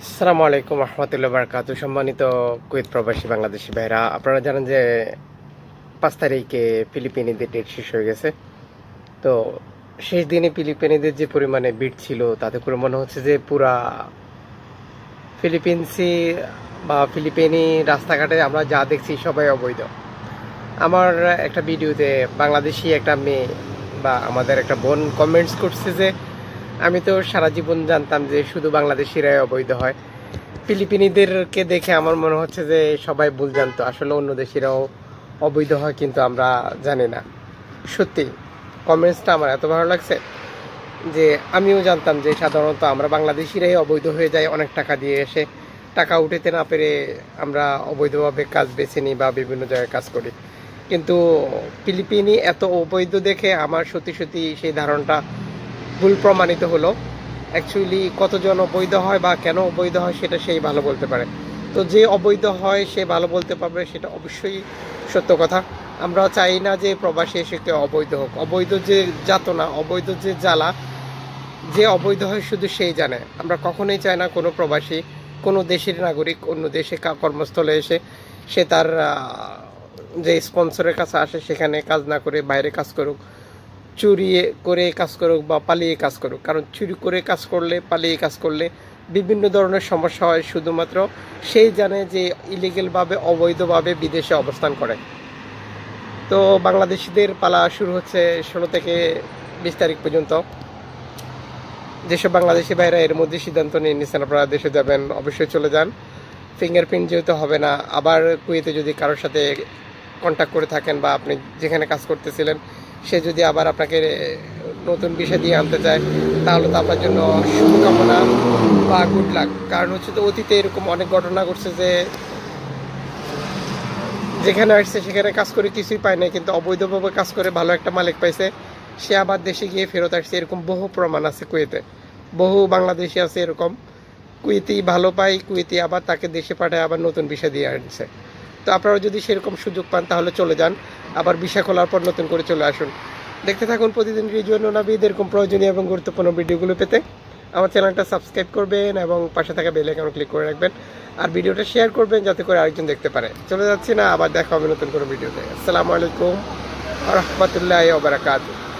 আসসালামু আলাইকুম রহমতুল্লাহ বারকাতু। সম্মানিত কুয়েত প্রবাসী বাংলাদেশি ভাইরা, আপনারা জানেন যে 5 তারিখে ফিলিপিনিদের ডেট শেষ হয়ে গেছে। তো শেষ দিনে ফিলিপিনিদের যে পরিমাণে ভিড় ছিল তাতে করে মনে হচ্ছে যে পুরা ফিলিপিন্সি বা ফিলিপিনি রাস্তাঘাটে আমরা যা দেখছি সবাই অবৈধ। আমার একটা ভিডিওতে বাংলাদেশি একটা মেয়ে বা আমাদের একটা বোন কমেন্টস করছে যে আমি তো সারা জীবন জানতাম যে শুধু বাংলাদেশিরাই অবৈধ হয়, ফিলিপিনিদেরকে দেখে আমার মনে হচ্ছে যে সবাই ভুল জানতো, আসলে অন্য দেশিরাও অবৈধ হয় কিন্তু আমরা জানি না। সত্যি কমেন্টসটা আমার এত ভালো লাগছে যে আমিও জানতাম যে সাধারণত আমরা বাংলাদেশিরাই অবৈধ হয়ে যাই অনেক টাকা দিয়ে এসে, টাকা উঠাতে না পেরে আমরা অবৈধভাবে কাজ বেছে নিই বা বিভিন্ন জায়গায় কাজ করি। কিন্তু ফিলিপিনি এত অবৈধ দেখে আমার সত্যি সত্যি সেই ধারণাটা ভুল প্রমাণিত হলো। অ্যাকচুয়ালি কতজন অবৈধ হয় বা কেন অবৈধ হয় সেটা সেই ভালো বলতে পারে। তো যে অবৈধ হয় সে ভালো বলতে পারবে, সেটা অবশ্যই সত্য কথা। আমরা চাই না যে প্রবাসী এসে কেউ অবৈধ হোক। অবৈধ যে যাতনা, অবৈধ যে জ্বালা, যে অবৈধ হয় শুধু সেই জানে। আমরা কখনোই চাই না কোনো প্রবাসী, কোনো দেশের নাগরিক অন্য দেশে কর্মস্থলে এসে সে তার যে স্পন্সরের কাছে আসে সেখানে কাজ না করে বাইরে কাজ করুক, চুরি করে কাজ করুক বা পালিয়ে কাজ করুক। কারণ চুরি করে কাজ করলে, পালিয়ে কাজ করলে বিভিন্ন ধরনের সমস্যা হয়। শুধুমাত্র সেই জানে যে ইলিগেলভাবে, অবৈধভাবে বিদেশে অবস্থান করে। তো বাংলাদেশিদের পালা শুরু হচ্ছে 16 থেকে 20 তারিখ পর্যন্ত। যেসব বাংলাদেশি ভাইরা এর মধ্যে সিদ্ধান্ত নিয়ে নিচ্ছেন আপনারা দেশে যাবেন, অবশ্যই চলে যান। ফিঙ্গারপ্রিন্ট যেহেতু হবে না, আবার কুয়েতে যদি কারোর সাথে কন্ট্যাক্ট করে থাকেন বা আপনি যেখানে কাজ করতেছিলেন সে যদি আবার আপনাকে নতুন বিষয় দিয়ে আনতে চায় তাহলে তো আপনার জন্য শুভকামনা বা গুড লাক। কারণ হচ্ছে তো অতীতে এরকম অনেক ঘটনা ঘটছে যে যেখানে আসছে সেখানে কাজ করে কিছুই পায় না, কিন্তু অবৈধভাবে কাজ করে ভালো একটা মালিক পাইছে, সে আবার দেশে গিয়ে ফেরত আসছে। এরকম বহু প্রমাণ আছে কুয়েতে, বহু বাংলাদেশি আছে এরকম। কুয়েতি ভালো পায়, কুয়েতি আবার তাকে দেশে পাঠায়, আবার নতুন ভিসা দিয়ে আনছে। তো আপনারা যদি সেরকম সুযোগ পান তাহলে চলে যান, আবার ভিসা খোলার পর নতুন করে চলে আসুন। দেখতে থাকুন প্রতিদিন রিজওয়ান নাবিদ এরকম প্রয়োজনীয় এবং গুরুত্বপূর্ণ ভিডিওগুলো পেতে আমার চ্যানেলটা সাবস্ক্রাইব করবেন এবং পাশে থাকা বেল আইকন ক্লিক করে রাখবেন, আর ভিডিওটা শেয়ার করবেন যাতে করে আরেকজন দেখতে পারে। চলে যাচ্ছি না, আবার দেখা হবে নতুন কোনো ভিডিওতে। আসসালামু আলাইকুম ওয়া রাহমাতুল্লাহি ওয়া বারাকাতুহু।